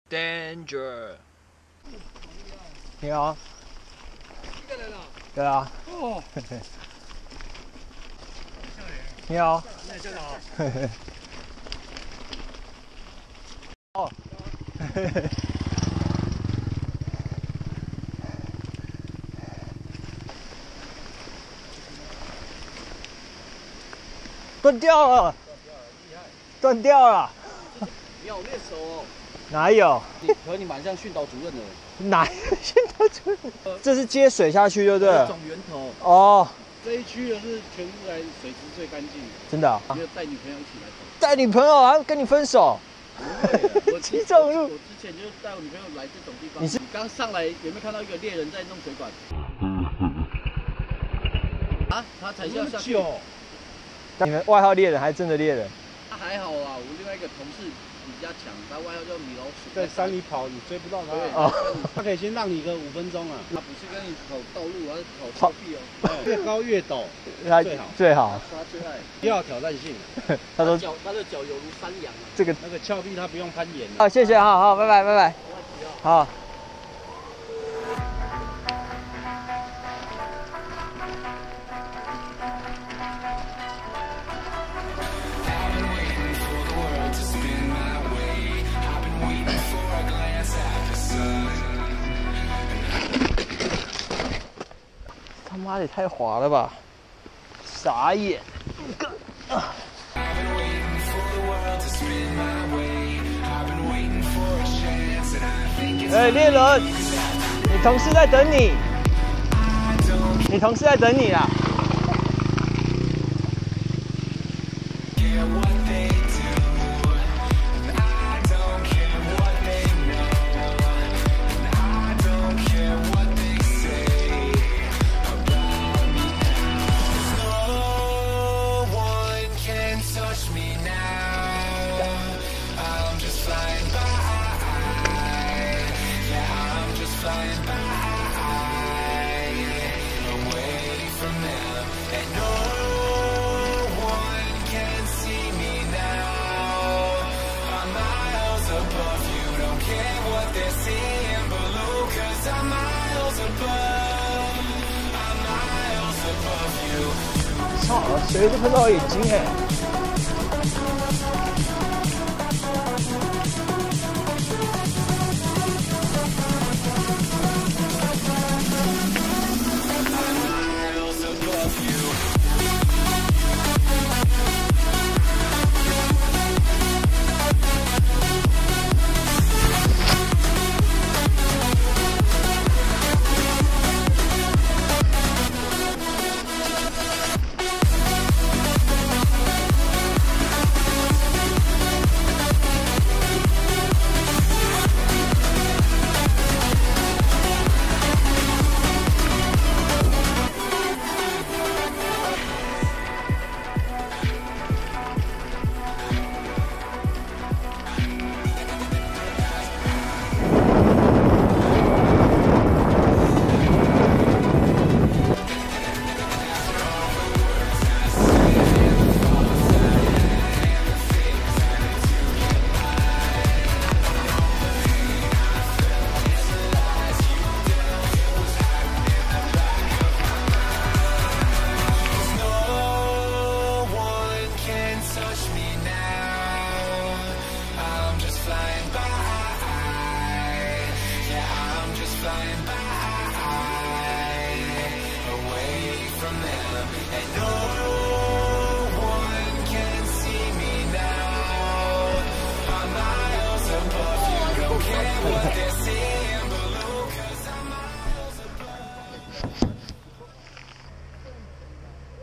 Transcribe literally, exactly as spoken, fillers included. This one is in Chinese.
Danger。 你好。 一个人啊？ 对啊。 哦。 你好。 那校长好。 哦。断掉了。断掉了。 你好练手哦。 哪有？ 你和你蛮像训导主任的。 哪有训导主任？这是接水下去，对不对？ 总源头。 哦。这一区的是全部来水质最干净的。 真的啊？ 你有带女朋友一起来走？ 带女朋友还跟你分手？ 不会，我骑这种路。 我之前就是带我女朋友来这种地方。你是你刚上来有没有看到一个猎人在弄水管？啊，他才要下去。 你们外号猎人还是真的猎人？ 他还好啊，我另外一个同事比较强，他外号叫米老鼠。 在山里跑，你追不到他。 哦， 他可以先让你个五分钟啊。 他不是跟你跑道路，而是跑峭壁哦。 越高越陡， 最好最好。 他最爱。 要有挑战性。 他说脚，他的脚有如山羊啊。 这个那个峭壁他不用攀岩。 好，谢谢，好好，拜拜拜拜。好。他妈的也太滑了吧！傻眼。哎，猎人，你同事在等你，你同事在等你啦。操！水都喷到我眼睛哎！flying by.